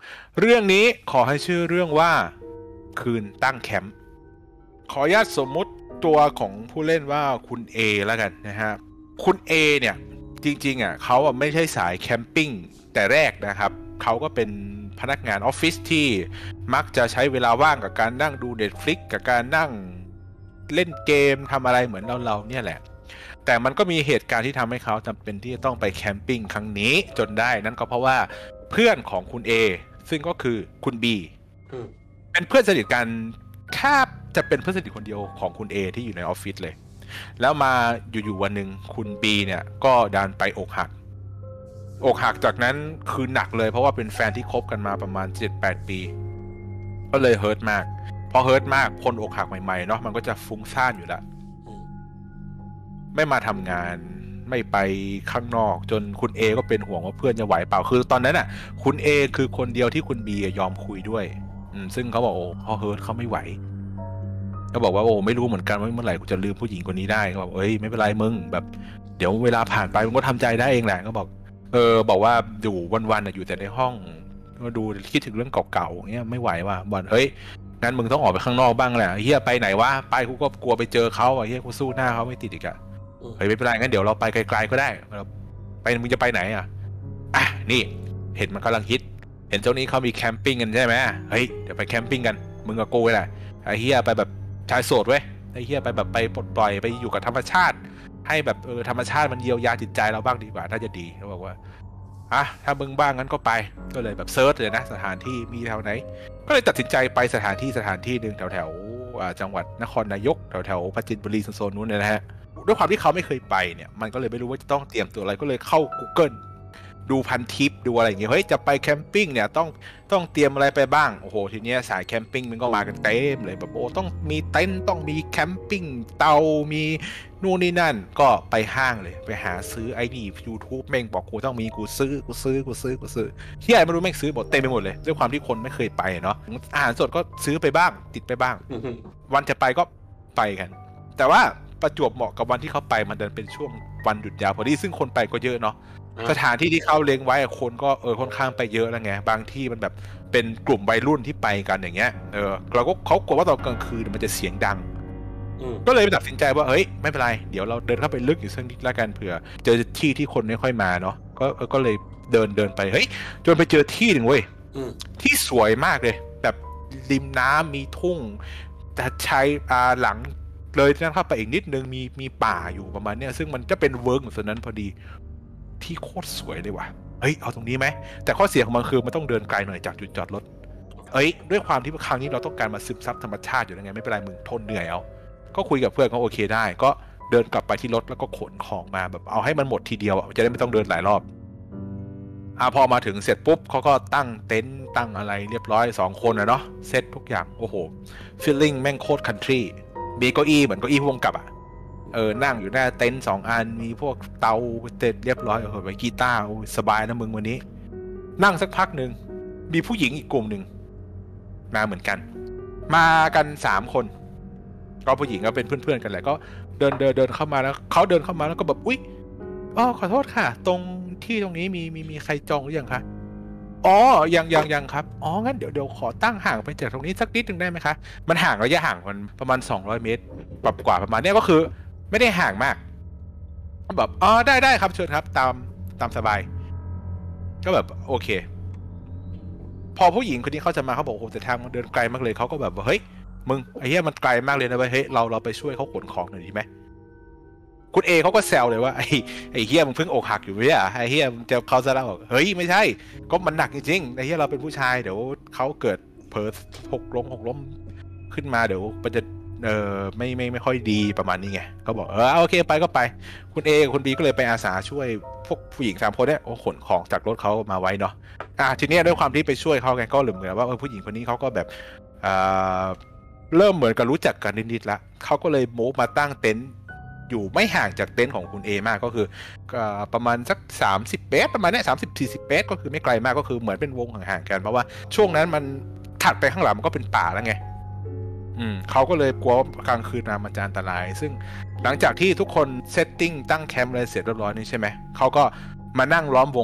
เรื่องนี้ขอให้ชื่อเรื่องว่าคืนตั้งแคมป์ขออนุญาตสมมุติตัวของผู้เล่นว่าคุณเอแล้วกันนะฮะคุณเอเนี่ยจริงๆเขาไม่ใช่สายแคมปิ้งแต่แรกนะครับเขาก็เป็นพนักงานออฟฟิศที่มักจะใช้เวลาว่างกับการนั่งดู Netflix กับการนั่งเล่นเกมทำอะไรเหมือนเราเนี่ยแหละแต่มันก็มีเหตุการณ์ที่ทำให้เขาจำเป็นที่จะต้องไปแคมปิ้งครั้งนี้จนได้นั่นก็เพราะว่าเพื่อนของคุณ A ซึ่งก็คือคุณ B เป็นเพื่อนสนิทกันแทบจะเป็นเพื่อนสนิทคนเดียวของคุณ A ที่อยู่ในออฟฟิศเลยแล้วมาอยู่ๆวันหนึ่งคุณ B เนี่ยก็ดันไปอกหักจากนั้นคือหนักเลยเพราะว่าเป็นแฟนที่คบกันมาประมาณ 7-8 ปีก็เลยเฮิร์ตมากพอเฮิร์ตมากคนอกหักใหม่ๆเนาะมันก็จะฟุ้งซ่านอยู่แล้วไม่มาทำงานไม่ไปข้างนอกจนคุณ A ก็เป็นห่วงว่าเพื่อนจะไหวเปล่าคือตอนนั้นอ่ะคุณ A คือคนเดียวที่คุณ B ยอมคุยด้วยซึ่งเขาบอกโอ้เขาเฮิร์ตเขาไม่ไหวก็บอกว่าโอ้ไม่รู้เหมือนกันว่าเมื่อไหร่กูจะลืมผู้หญิงคนนี้ได้ก็บอกเอ้ยไม่เป็นไรมึงแบบเดี๋ยวเวลาผ่านไปมึงก็ทำใจได้เองแหละก็บอกบอกว่าอยู่วันๆอยู่แต่ในห้องก็ดูคิดถึงเรื่องเก่าๆเงี้ยไม่ไหวว่ะบอกเฮ้ยงั้นมึงต้องออกไปข้างนอกบ้างแหละเฮียไปไหนวะไปกูก็กลัวไปเจอเขาเฮียกูสู้หน้าเขาไม่ติดอีกอะเฮ้ยไม่เป็นไรงั้นเดี๋ยวเราไปไกลๆก็ได้ไปมึงจะไปไหนอ่ะนี่เห็นมันกำลังฮิตเห็นเจ้านี้เขามีแคมปิ้งกันใช่ไหมเฮ้ยเดี๋ยวไปแคมปิ้งกันมึงกับกูเลยไอ้เฮียไปแบบชายโสดเว้ยไอ้เฮียไปแบบไปปลดปล่อยไปอยู่กับธรรมชาติให้แบบธรรมชาติมันเยียวยาจิตใจเราบ้างดีกว่าน่าจะดีเขาบอกว่าถ้ามึงบ้างงั้นก็ไปก็เลยแบบเซิร์ชเลยนะสถานที่มีแถวไหนก็เลยตัดสินใจไปสถานที่หนึ่งแถวจังหวัดนครนายกแถวปราจีนบุรีโซนนู้นเลยนะฮะด้วยความที่เขาไม่เคยไปเนี่ยมันก็เลยไม่รู้ว่าจะต้องเตรียมตัวอะไรก็เลยเข้า Google ดูพันทิปดูอะไรอย่างเงี้ยเฮ้ยจะไปแคมปิ้งเนี่ยต้องเตรียมอะไรไปบ้างโอ้โหทีเนี้ยสายแคมปิ้งมันก็มากันเต็มเลยแบบโอ้ต้องมีเต็นท์ต้องมีแคมปิ้งเตามีนู่นนี่นั่นก็ไปห้างเลยไปหาซื้อไอ้นี่ YouTube แม่งบอกกูต้องมีกูซื้อที่ไหนไม่รู้แม่งซื้อหมดเต็มไปหมดเลยด้วยความที่คนไม่เคยไปเนาะอาหารสดก็ซื้อไปบ้างติดไปบ้างวันจะไปก็ไปกันแต่ว่าประจวบเหมาะกับวันที่เขาไปมันเดินเป็นช่วงวันหยุดยาวพอดีซึ่งคนไปก็เยอะเนาะสถานที่ที่เขาเล็งไว้คนก็ค่อนข้างไปเยอะแล้วไงบางที่มันแบบเป็นกลุ่มวัยรุ่นที่ไปกันอย่างเงี้ยเราก็เขากลัวว่าตอนกลางคืนมันจะเสียงดังก็เลยตัดสินใจว่าเฮ้ยไม่เป็นไรเดี๋ยวเราเดินเข้าไปลึกอยู่สักนิดละกันเผื่อเจอที่คนไม่ค่อยมาเนาะก็เลยเดินไปเฮ้ยจนไปเจอที่หนึ่งเว้ยที่สวยมากเลยแบบริมน้ำมีทุ่งแต่ชายหลังเลยนั่นเข้าไปอีกนิดนึงมีป่าอยู่ประมาณเนี้ยซึ่งมันจะเป็นเวิร์กส่วนนั้นพอดีที่โคตรสวยเลยว่ะเฮ้ยเอาตรงนี้ไหมแต่ข้อเสียของมันคือมันต้องเดินไกลหน่อยจากจุดจอดรถด้วยความที่ครั้งนี้เราต้องการมาซึมซับธรรมชาติอยู่แล้วไงไม่เป็นไรมึงทนเหนื่อยเอาก็คุยกับเพื่อนเขาโอเคได้ก็เดินกลับไปที่รถแล้วก็ขนของมาแบบเอาให้มันหมดทีเดียวจะได้ไม่ต้องเดินหลายรอบพอมาถึงเสร็จปุ๊บเขาก็ตั้งเต็นท์ตั้งอะไรเรียบร้อย2คนนะเนาะเซตทุกอย่างโอ้โหฟีลลิ่งแม่งโคตรคันทรีมีเก้าอี้เหมือนเก้าอี้พ่วงกับนั่งอยู่หน้าเต็นท์2 อันมีพวกเตาเสร็จเรียบร้อยไปกีตาร์สบายนะมึงวันนี้นั่งสักพักหนึ่งมีผู้หญิงอีกกลุ่มหนึ่งมาเหมือนกันมากัน3 คนก็ผู้หญิงก็เป็นเพื่อนๆกันแหละก็เดินเข้ามาแล้วเขาเดินเข้ามาแล้วก็แบบอุ๊ยขอโทษค่ะตรงที่ตรงนี้มีใครจองหรือยังคะยังครับงั้นเดี๋ยวขอตั้งห่างไปจากตรงนี้สักนิดนึงได้ไหมคะมันห่างระยะห่างมันประมาณ200 เมตรกว่าประมาณนี้ก็คือไม่ได้ห่างมากแบบได้ครับเชิญครับตามสบายก็แบบโอเคพอผู้หญิงคนนี้เขาจะมาเขาบอกโอ้แต่ทางมันเดินไกลมากเลยเขาก็แบบเฮ้ยมึงไอ้เหี้ยมันไกลมากเลยนะเว้ยเฮ้ยเราไปช่วยเขาขนของหน่อยดีไหมคุณเอเขาก็แซวเลยว่าไอ้เฮียมึงเพิ่งอกหักอยู่ไม่ใช่ไอ้เฮียมึงจะเขาจะเล่าเฮ้ยไม่ใช่ก็มันหนักจริงๆไอ้เฮียเราเป็นผู้ชายเดี๋ยวเขาเกิดเผลอหกล้มขึ้นมาเดี๋ยวมันจะไม่ค่อยดีประมาณนี้ไงเขาบอกโอเคไปก็ไปคุณเอกับคุณบีก็เลยไปอาสาช่วยพวกผู้หญิง3 คนเนี่ยขนของจากรถเขามาไว้เนาะทีนี้ด้วยความที่ไปช่วยเขาไงก็เหมือนว่าผู้หญิงคนนี้เขาก็แบบเริ่มเหมือนกับรู้จักกันนิดๆละเขาก็เลยมูฟมาตั้งเต็นท์อยู่ไม่ห่างจากเต็นท์ของคุณเอมากก็คือประมาณสัก30 เมตรประมาณนี้30-40 เมตรก็คือไม่ไกลมากก็คือเหมือนเป็นวงห่างๆกันเพราะว่าช่วงนั้นมันถัดไปข้างหลังมันก็เป็นป่าแล้วไงเขาก็เลยกลัวกลางคืนมันจะอันตรายซึ่งหลังจากที่ทุกคนเซตติ้งตั้งแคมป์อะไรเสร็จเรียบร้อยนี่ใช่ไหมเขาก็มานั่งล้อมวงกัน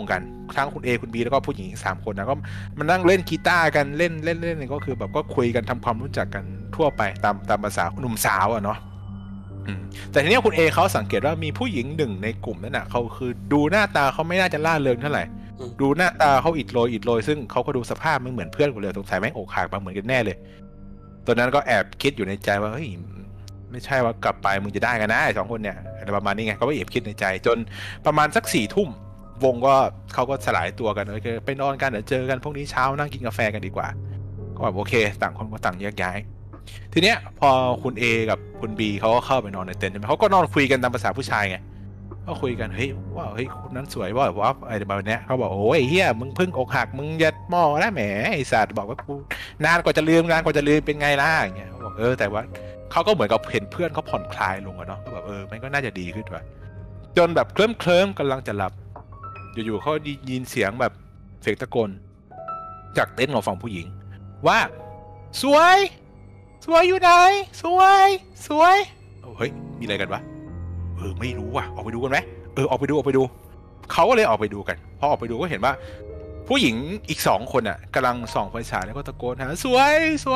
ทั้งคุณเอคุณบีแล้วก็ผู้หญิงอีก3 คนนะก็มันนั่งเล่นกีตาร์กันเล่นก็คือแบบก็คุยกันทำความรู้จักกันทั่วไปตามภาษาหนุ่มสาวอะเนาะแต่ทีนี้คุณเอเขาสังเกตว่ามีผู้หญิงหนึ่งในกลุ่มนั้นน่ะเขาคือดูหน้าตาเขาไม่น่าจะล่าเริงเท่าไหร่ดูหน้าตาเขาอิดโรยซึ่งเขาก็ดูสภาพไม่เหมือนเพื่อนกูเลยสงสัยแม่งอกหักมาเหมือนกันแน่เลยตอนนั้นก็แอบคิดอยู่ในใจว่าเฮ้ยไม่ใช่ว่ากลับไปมึงจะได้กันนะไอ้2 คนเนี่ยอะไรประมาณนี้ไงก็แอบคิดในใจจนประมาณสัก4 ทุ่มวงก็เขาก็สลายตัวกันโอเคไปนอนกันเดี๋ยวเจอกันพรุ่งนี้เช้านั่งกินกาแฟกันดีกว่าก็แบบโอเคต่างคนก็ต่างแยกย้ายทีเนี้ยพอคุณ A กับคุณ B เขาก็เข้าไปนอนในเต็นท์ใช่ไหมเขาก็นอนคุยกันตามภาษาผู้ชายไงก็คุยกันเฮ้ยว่าเฮ้ยคนนั้นสวยว่าอะไรแบบเนี้ยเขาบอกโอ้ยเฮียมึงเพิ่งอกหักมึงยัดหม้อแล้วแหมไอสัตว์บอกว่ากูนานกว่าจะลืมเป็นไงล่ะอย่างเงี้ยเขาบอกแต่ว่าเขาก็เหมือนกับเห็นเพื่อนเขาผ่อนคลายลงอะเนาะก็แบบมันก็น่าจะดีขึ้นว่ะจนแบบเคลิ้มกำลังจะหลับอยู่ๆเขายินเสียงแบบเสียงตะโกนจากเต็นท์ของฝั่งผู้หญิงว่าสวยอยู่ไหนสวยเฮ้ยมีอะไรกันวะไม่รู้ว่ะออกไปดูกันไหมออกไปดูเขาก็เลยออกไปดูกันพอออกไปดูก็เห็นว่าผู้หญิงอีก2 คนอ่ะกำลังส่องไฟฉายแล้วก็ตะโกนหาสวย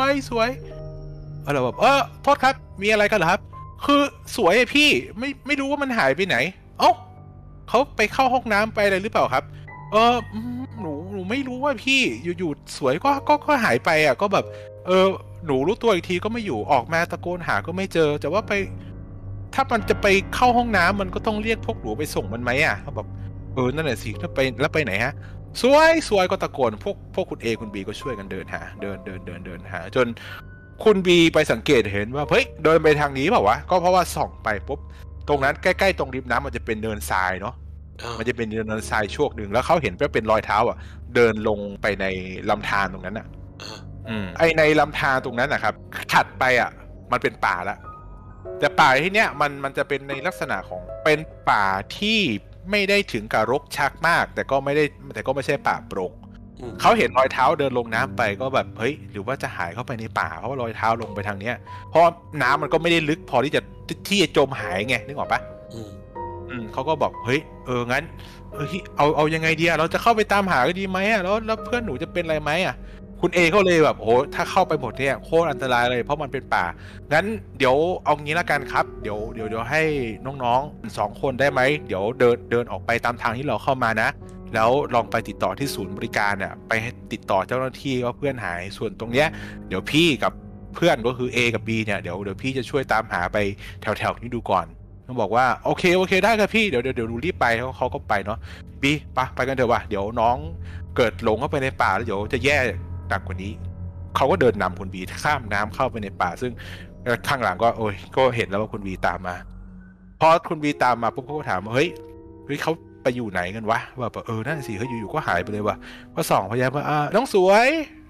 เราแบบโทษครับมีอะไรกันเหรอครับคือสวยอะพี่ไม่รู้ว่ามันหายไปไหนเอ้าเขาไปเข้าห้องน้ำไปอะไรหรือเปล่าครับหนูไม่รู้ว่าพี่อยู่สวยก็หายไปอ่ะก็แบบหนูรู้ตัวอีกทีก็ไม่อยู่ออกมาตะโกนหาก็ไม่เจอแต่ว่าไปถ้ามันจะไปเข้าห้องน้ำมันก็ต้องเรียกพวกหนูไปส่งมันไหมอ่ะเขาแบบนั่นแหละสิถ้าไปแล้วไปไหนฮะสวยก็ตะโกนพวกคุณเอคุณบีก็ช่วยกันเดินหาเดินหาจนคุณบีไปสังเกตเห็นว่าเฮ้ยเดินไปทางนี้เปล่าวะก็เพราะว่าส่องไปปุ๊บตรงนั้นใกล้ๆตรงริมน้ำมันจะเป็นเนินทรายเนาะมันจะเป็นเนินทรายช่วงหนึ่งแล้วเขาเห็นว่าเป็นรอยเท้าอ่ะเดินลงไปในลำธารตรงนั้นอ่ะไอในลำธารตรงนั้นนะครับถัดไปอ่ะมันเป็นป่าละแต่ป่าที่เนี้ยมันจะเป็นในลักษณะของเป็นป่าที่ไม่ได้ถึงกับรกชักมากแต่ก็ไม่ใช่ป่าโปร่งเขาเห็นรอยเท้าเดินลงน้ำไปก็แบบเฮ้ยหรือว่าจะหายเข้าไปในป่าเพราะว่ารอยเท้าลงไปทางเนี้ยเพราะน้ำมันก็ไม่ได้ลึกพอที่จะจมหายไงนึกออกปะเขาก็บอกเฮ้ยงั้นเอายังไงดีเราจะเข้าไปตามหาก็ดีไหมแล้วเพื่อนหนูจะเป็นอะไรไหมคุณเอเขาเลยแบบโหถ้าเข้าไปหมดเนี่ยโคตรอันตรายเลยเพราะมันเป็นป่างั้นเดี๋ยวเอางี้ละกันครับเดี๋ยวให้น้องๆ2 คนได้ไหมเดี๋ยวเดินออกไปตามทางที่เราเข้ามานะแล้วลองไปติดต่อที่ศูนย์บริการเนี่ยไปให้ติดต่อเจ้าหน้าที่ว่าเพื่อนหายส่วนตรงเนี้ยเดี๋ยวพี่กับเพื่อนก็คือ A กับ B เนี่ยเดี๋ยวพี่จะช่วยตามหาไปแถวนี้ดูก่อนเขาบอกว่าโอเคได้ครับพี่เดี๋ยวดูรีบไปเขาก็ไปเนาะ B ไปกันเถอะว่ะเดี๋ยวน้องเกิดหลงเข้าไปในป่าแล้วเดี๋ยวจะแย่หนักกว่านี้เขาก็เดินนำคุณบีข้ามน้ำเข้าไปในป่าซึ่งข้างหลังก็เห็นแล้วว่าคุณบีตามมาพอคุณบีตามมาปุ๊บเขาก็ถามว่าเฮ้ยเขาไปอยู่ไหนกันวะว่านั่นสิเฮ้ยอยู่ๆก็หายไปเลยว่ะก็ส่องพยายามว่าน้องสวย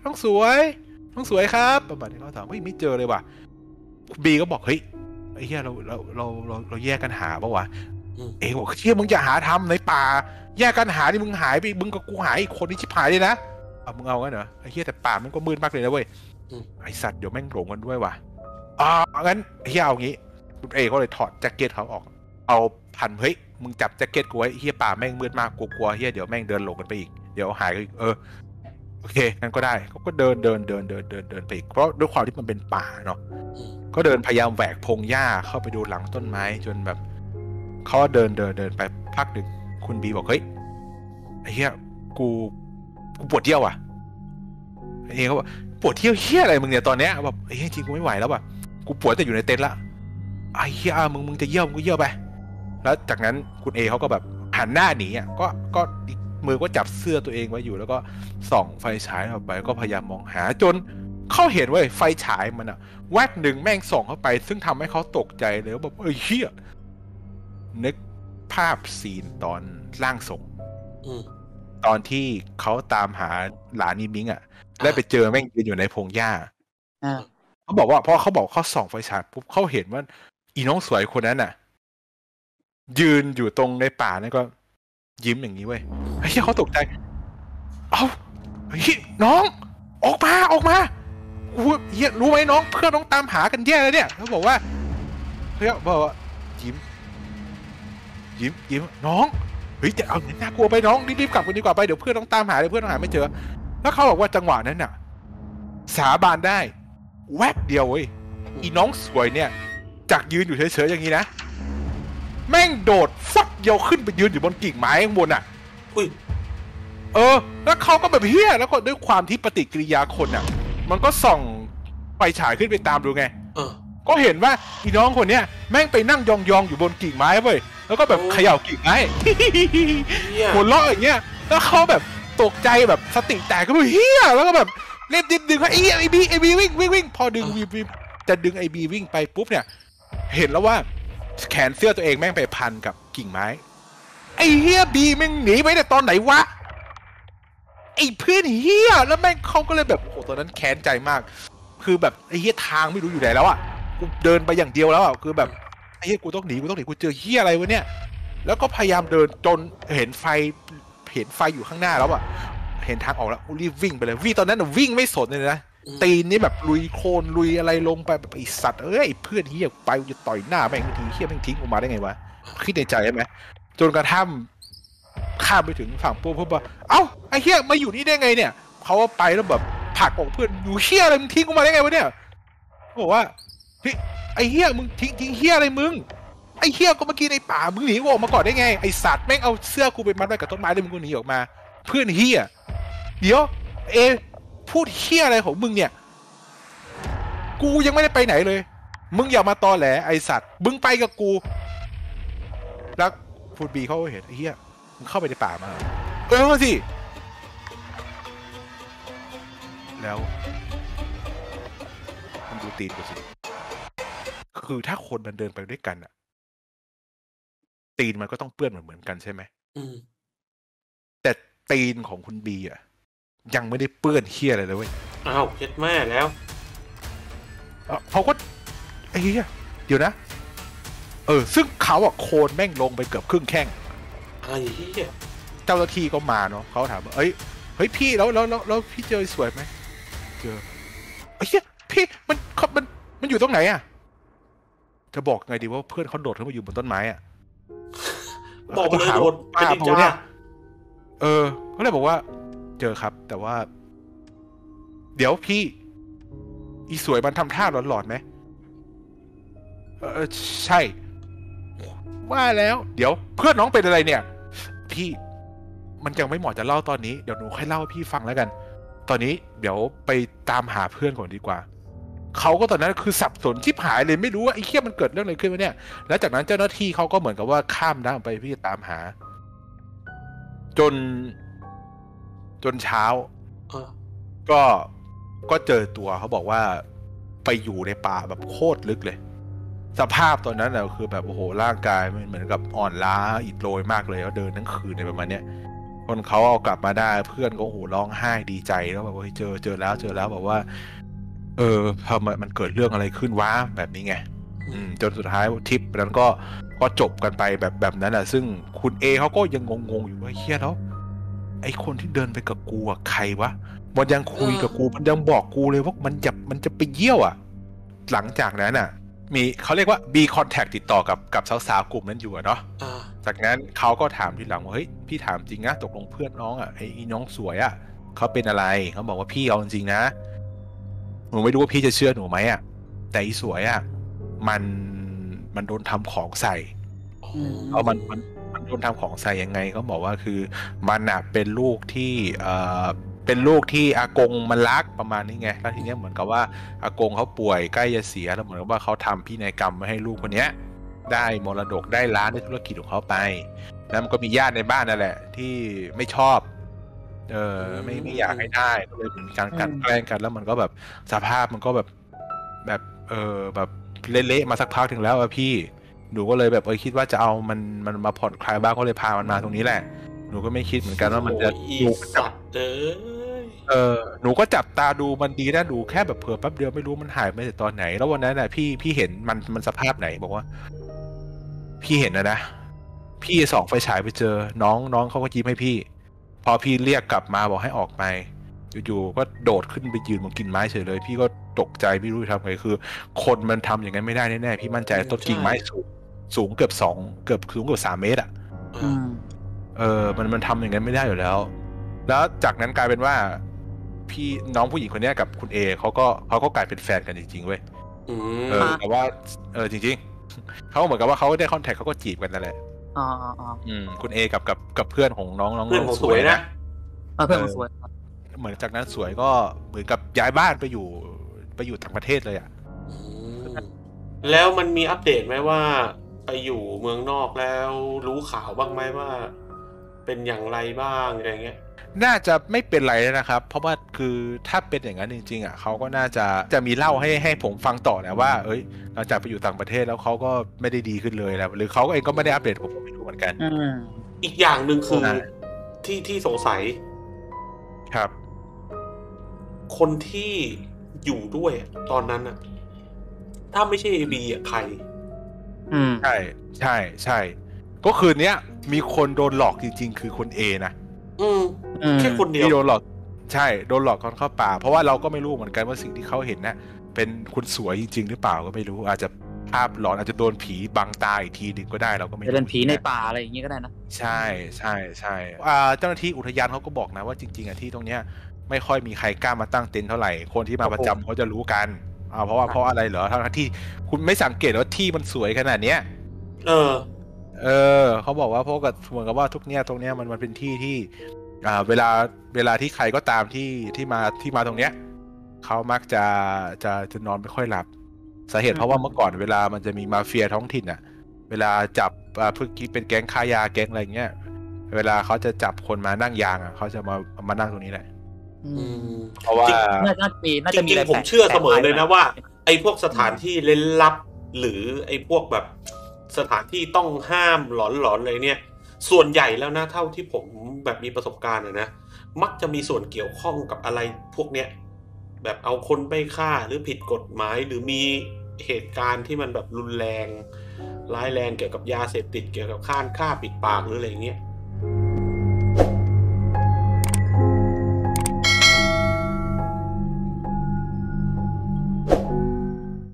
ครับประมาณนี้เขาถามเฮ้ยไม่เจอเลยว่ะบีก็บอกเฮ้ยไอ้เหี้ยเราแยกกันหาปะวะบอกเชี่ยมึงอย่าหาทำในป่าแยกกันหานี่มึงหายไปมึงกับกูหายอีกคนนี้ชิบหายเลยนะมึงเอางั้นเหรอไอ้เหี้ยแต่ป่ามันก็มืดมากเลยนะเว้ยไอ้สัตว์เดี๋ยวแม่งหลงกันด้วยว่ะงั้นเฮียเอางี้คุณเอเขาเลยถอดแจ็คเก็ตเขาออกเอาพันเฮ้ยมึงจับแจ็คเก็ตกูไว้เฮียป่าแม่งมืดมากกลัวเฮียเดี๋ยวแม่งเดินหลงกันไปอีกเดี๋ยวหายกันอีกโอเคงั้นก็ได้เขาก็เดินไปอีกเพราะด้วยความที่มันเป็นป่าเนาะก็เดินพยายามแหวกพงหญ้าเข้าไปดูหลังต้นไม้จนแบบเขาเดินไปพักหนึ่งคุณบีบอกเฮ้ยไอ้เฮียกูปวดเยี่ยวอ่ะไอ้เขาบอกปวดเยี่ยวเฮียอะไรมึงเนี่ยตอนเนี้ยแบบไอ้จริงกูไม่ไหวแล้วว่ะกูปวดแต่อยู่ในเต็นท์ละไอ้เฮียมึงจะเยี่ยวมึงก็เยี่ยวไปแล้วจากนั้นคุณเอเขาก็แบบหันหน้าหนีก็มือก็จับเสื้อตัวเองไว้อยู่แล้วก็ส่องไฟฉายออกไปก็พยายามมองหาจนเขาเห็นว่าไฟฉายมันแวบหนึ่งแม่งส่องเข้าไปซึ่งทำให้เขาตกใจเลยว่าแบบเฮียนึกภาพซีนตอนร่างทรงตอนที่เขาตามหาหลานนิมิงแล้วไปเจอแม่งยืนอยู่ในพงหญ้าเขาบอกว่าเพราะเขาบอกเขาส่องไฟฉายปุ๊บเขาเห็นว่าอีน้องสวยคนนั้นยืนอยู่ตรงในป่านั่นก็ยิ้มอย่างนี้เว้ยเฮ้ยเขาตกใจเฮ้ยน้องออกมาเฮ้ยรู้ไหมน้องเพื่อนน้องตามหากันแย่เลยเนี่ยเขาบอกว่าเฮ้ยบอกว่ายิ้มน้องเฮ้ยจะเอาน่ากลัวไปน้องรีบๆกลับกันดีกว่าไปเดี๋ยวเพื่อนต้องตามหาเดี๋ยวเพื่อนต้องหาไม่เจอแล้วเขาบอกว่าจังหวะนั้นน่ะสาบานได้แวบเดียวเว้ยอีน้องสวยเนี่ยจากยืนอยู่เฉยๆอย่างนี้นะแม่งโดดฟักเดียวขึ้นไปยืนอยู่บนกิ่งไม้ข้างบนอ่ะแล้วเขาก็แบบเฮี้ยแล้วก็ด้วยความที่ปฏิกิริยาคนอ่ะมันก็ส่องไฟฉายขึ้นไปตามดูไงก็เห็นว่าอีน้องคนเนี้ยแม่งไปนั่งยองๆอยู่บนกิ่งไม้เว้ยแล้วก็แบบเขย่ากิ่งไม้หัวเราะอย่างเงี้ยแล้วเขาแบบตกใจแบบสติแตกก็แบบเฮี้ยแล้วก็แบบเล่นดึงว่าไอ้บีวิ่งพอดึงวีจะดึงไอ้บีวิ่งไปปุ๊บเนี่ยเห็นแล้วว่าแขนเสื้อตัวเองแม่งไปพันกับกิ่งไม้ไอ้เฮียบีแม่งหนีไปแต่ตอนไหนวะไอ้เพื่อนเฮียแล้วแม่งเขาก็เลยแบบโอ้ตอนนั้นแค้นใจมากคือแบบไอ้เฮียทางไม่รู้อยู่ไหนแล้วอ่ะกูเดินไปอย่างเดียวแล้วอ่ะคือแบบไอ้เฮียกูต้องหนีกูเจอเฮียอะไรวะเนี่ยแล้วก็พยายามเดินจนเห็นไฟอยู่ข้างหน้าแล้วอ่ะเห็นทางออกแล้วรีบวิ่งไปเลยวิ่งตอนนั้นวิ่งไม่สนเลยนะตีนนี่แบบลุยโคลนลุยอะไรลงไปแบบไอสัตว์ไอเพื่อนเฮียไปจะต่อยหน้าแม่งทีเฮียแม่งทิ้งออกมาได้ไงวะคิดในใจใช่ไหมจนกระทั่งข้ามไปถึงฝั่งพวกว่าเอ้าไอเฮียมาอยู่นี่ได้ไงเนี่ยเขาว่าไปแล้วแบบผลักออกเพื่อนอยู่เฮียอะไรมึงทิ้งออกมาได้ไงวะเนี่ยบอกว่าพี่ไอเฮียมึงทิ้งเฮียอะไรมึงไอเฮียก็เมื่อกี้ในป่ามึงหนีออกมาก่อนได้ไงไอสัตว์แม่งเอาเสื้อกูไปมัดไว้กับต้นไม้แล้วมึงก็หนีออกมาเพื่อนเฮียเดี๋ยวพูดเฮี้ยอะไรของมึงเนี่ยกูยังไม่ได้ไปไหนเลยมึงอย่ามาตอแหลไอสัตว์มึงไปกับกูแล้วฟูดบีเขาเห็นไอ้เฮี้ยมึงเข้าไปในป่ามาสิแล้วมันดูตีนกูสิคือถ้าคนมันเดินไปด้วยกันอะตีนมันก็ต้องเปื้อนเหมือนกันใช่ไหมแต่ตีนของคุณบีอะยังไม่ได้เปื้อนเฮี้ยอะไรเลยเว้ยอ้าวเจ็ดแม่แล้วเขาก็ไอ้เหี้ยเดี๋ยวนะซึ่งเขาอะโคลนแม่งลงไปเกือบครึ่งแข้งไอ้เหี้ยเจ้าหน้าที่ก็มาเนาะเขาถามว่าเฮ้ยพี่แล้วพี่เจอสวยไหมเจอไอ้เหี้ยพี่มันอยู่ตรงไหนอะจะบอกไงดีว่าเพื่อนเขาโดดขึ้นมาอยู่บนต้นไม้อะบอกไปเลยโดดป้าโพเนี่ยเขาเลยบอกว่าเจอครับแต่ว่าเดี๋ยวพี่อีสวยมันทำท่าหลอนๆไหมใช่ว่าแล้วเดี๋ยวเพื่อนน้องเป็นอะไรเนี่ยพี่มันยังไม่เหมาะจะเล่าตอนนี้เดี๋ยวหนูค่อยเล่าให้พี่ฟังแล้วกันตอนนี้เดี๋ยวไปตามหาเพื่อนก่อนดีกว่าเขาก็ตอนนั้นคือสับสนชิบหายเลยไม่รู้ว่าไอ้เหี้ยมันเกิดเรื่องอะไรขึ้นวะเนี่ยแล้วจากนั้นเจ้าหน้าที่เขาก็เหมือนกับว่าข้ามน้ำไปพี่ตามหาจนเช้าก็เจอตัวเขาบอกว่าไปอยู่ในป่าแบบโคตรลึกเลยสภาพตอนนั้นคือแบบโอ้โหร่างกายมันเหมือนกับอ่อนล้าอิดโรยมากเลยแล้วเดินทั้งคืนในประมาณเนี้ยคนเขาเอากลับมาได้เพื่อนก็โอ้โหร้องไห้ดีใจแล้วแบบว่าเจอแล้วแบบว่าทำไมมันเกิดเรื่องอะไรขึ้นวะแบบนี้ไงจนสุดท้ายทริปนั้นก็จบกันไปแบบนั้นแหละซึ่งคุณเอเขาก็ยังงงอยู่ว่าเฮียแล้วไอคนที่เดินไปกับกูอะใครวะมันยังคุยกับกูมันยังบอกกูเลยว่ามันจะไปเยี่ยวอ่ะหลังจากนั้นอ่ะมีเขาเรียกว่า B contact ติดต่อกับสาวๆกลุ่มนั้นอยู่เนาะจากนั้นเขาก็ถามทีหลังว่าเฮ้ยพี่ถามจริงนะตกลงเพื่อนน้องอ่ะไอ้น้องสวยอ่ะเขาเป็นอะไรเขาบอกว่าพี่เอาจริงนะหนูไม่รู้ว่าพี่จะเชื่อหนูไหมอ่ะแต่อีสวยอ่ะมันโดนทำของใส่เอามันโดนทำของใส่ยังไงเขาบอกว่าคือมันอ่ะเป็นลูกที่อากงมันรักประมาณนี้ไงแล้วทีนี้เหมือนกับว่าอากงเขาป่วยใกล้จะเสียแล้วเหมือนกับว่าเขาทำพินัยกรรมไว้ให้ลูกคนนี้ได้มรดกได้ร้านได้ธุรกิจของเขาไปแล้วมันก็มีญาติในบ้านนั่นแหละที่ไม่ชอบไม่อยากให้ได้ก็เลยมีการกลั่นแกล้งกันแล้วมันก็แบบสภาพมันก็แบบแบบเละๆมาสักพักถึงแล้วพี่หนูก็เลยแบบคิดว่าจะเอามันมาผ่อนคลายบ้างก็เลยพามันมาตรงนี้แหละหนูก็ไม่คิดเหมือนกันว่ามันจะหนูก็จับตาดูมันดีนะดูแค่แบบเผื่อแป๊บเดียวไม่รู้มันหายไปแต่ตอนไหนแล้ววันนั้นน่ะพี่เห็นมันสภาพไหนบอกว่าพี่เห็นนะพี่ส่องไฟฉายไปเจอน้องเขาก็ยิ้มให้พี่พอพี่เรียกกลับมาบอกให้ออกไปอยู่ๆก็โดดขึ้นไปยืนบนกิ่งไม้เฉยเลยพี่ก็ตกใจไม่รู้จะทำไงคือคนมันทำอย่างนั้นไม่ได้แน่ๆพี่มั่นใจต้นกิ่งไม้สูงเกือบสูงเกือบ3 เมตรอ่ะมันทำอย่างนั้นไม่ได้อยู่แล้ว แล้วจากนั้นกลายเป็นว่าพี่น้องผู้หญิงคนนี้กับคุณเอเขาก็กลายเป็นแฟนกันจริงๆเว้ยแต่ว่าจริงๆเขาเหมือนกับว่าเขาได้คอนแทคเขาก็จีบกันนั่นแหละคุณเอกับเพื่อนของน้องเพื่อนของสวยนะเพื่อนของสวยเหมือนจากนั้นสวยก็เหมือนกับย้ายบ้านไปอยู่ต่างประเทศเลยอ่ะแล้วมันมีอัปเดตไหมว่าไปอยู่เมืองนอกแล้วรู้ข่าวบ้างไหมว่าเป็นอย่างไรบ้างอะไรเงี้ยน่าจะไม่เป็นไรนะครับเพราะว่าคือถ้าเป็นอย่างนั้นจริงๆอ่ะเขาก็น่าจะมีเล่าให้ผมฟังต่อนะว่าหลังจากไปอยู่ต่างประเทศแล้วเขาก็ไม่ได้ดีขึ้นเลยแล้วหรือเขาเองก็ไม่ได้อัปเดตผมไม่รู้เหมือนกันอีกอย่างหนึ่งคือที่สงสัยครับคนที่อยู่ด้วยตอนนั้นอ่ะถ้าไม่ใช่ABอ่ะใครใช่ก็คืนนี้มีคนโดนหลอกจริงๆคือคนเอนะแค่คนเดียวที่โดนหลอกใช่โดนหลอกตอนเข้าป่าเพราะว่าเราก็ไม่รู้เหมือนกันว่าสิ่งที่เขาเห็นนะเป็นคุณสวยจริงๆหรือเปล่าก็ไม่รู้อาจจะภาพหลอนอาจจะโดนผีบังตาอีกทีนึงก็ได้เราก็ไม่รู้เป็นผีในป่าอะไรอย่างงี้ก็ได้นะใช่เจ้าหน้าที่อุทยานเขาก็บอกนะว่าจริงๆอ่ะที่ตรงเนี้ยไม่ค่อยมีใครกล้ามาตั้งเต็นท์เท่าไหร่คนที่มาประจำเขาจะรู้กันเพราะอะไรเหรอทั้งที่คุณไม่สังเกตว่าที่มันสวยขนาดเนี้ยเขาบอกว่าเพราะกับเหมือนกับว่าตรงเนี้ยมันเป็นที่ที่เวลาที่ใครก็ตามที่มาตรงเนี้ยเขามักจะนอนไม่ค่อยหลับสาเหตุเพราะว่าเมื่อก่อนเวลามันจะมีมาเฟียท้องถิ่นอ่ะเวลาจับพวกที่เป็นแก๊งค้ายาแก๊งอะไรเงี้ยเวลาเขาจะจับคนมานั่งยางอ่ะเขาจะมานั่งตรงนี้แหละเพราะว่าน่าจะมีอะไรผมเชื่อเสมอเลยนะว่าไอ้พวกสถานที่เร้นลับหรือไอ้พวกแบบสถานที่ต้องห้ามหลอนๆเลยเนี่ยส่วนใหญ่แล้วนะเท่าที่ผมแบบมีประสบการณ์นะมักจะมีส่วนเกี่ยวข้องกับอะไรพวกเนี้ยแบบเอาคนไปฆ่าหรือผิดกฎหมายหรือมีเหตุการณ์ที่มันแบบรุนแรงร้ายแรงเกี่ยวกับยาเสพติดเกี่ยวกับฆ่าปิดปากหรืออะไรเงี้ย